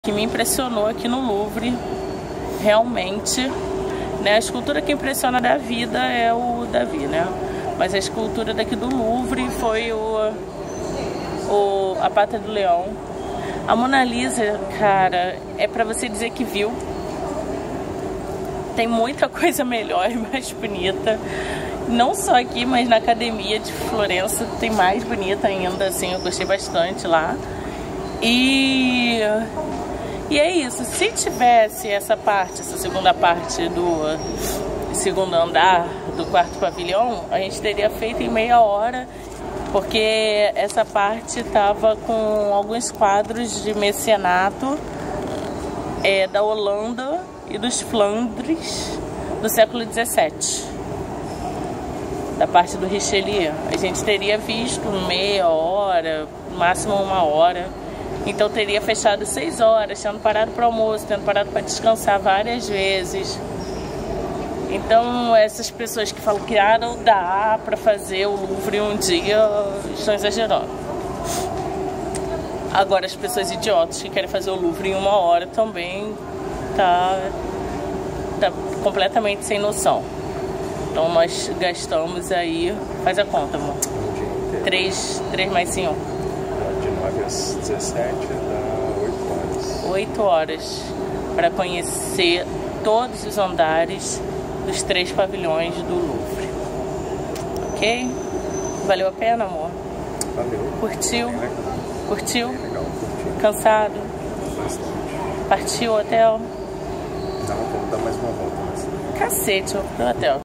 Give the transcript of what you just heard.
Que me impressionou aqui no Louvre, realmente, né? A escultura que impressiona da vida é o Davi, né? Mas a escultura daqui do Louvre foi a Pata do Leão. A Mona Lisa, cara, é pra você dizer que viu. Tem muita coisa melhor e mais bonita. Não só aqui, mas na Academia de Florença tem mais bonita ainda, assim, eu gostei bastante lá. E é isso, se tivesse essa segunda parte do segundo andar do quarto pavilhão, a gente teria feito em meia hora, porque essa parte tava com alguns quadros de mecenato da Holanda e dos Flandres do século XVII. Da parte do Richelieu. A gente teria visto meia hora, no máximo uma hora. Então teria fechado 6 horas, tendo parado para almoço, tendo parado para descansar várias vezes. Então essas pessoas que falam que não dá para fazer o Louvre um dia estão exagerando. Agora as pessoas idiotas que querem fazer o Louvre em 1 hora também tá completamente sem noção. Então nós gastamos aí, faz a conta, amor, 3 mais 5. De 9 às 17 dá 8 horas. 8 horas para conhecer todos os andares dos 3 pavilhões do Louvre. Ok? Valeu a pena, amor? Valeu. Curtiu? Bem legal. Curtiu? Bem legal, curti. Cansado? Bastante. Partiu o hotel? Não, vamos dar mais uma volta. Cacete, eu vou pro hotel.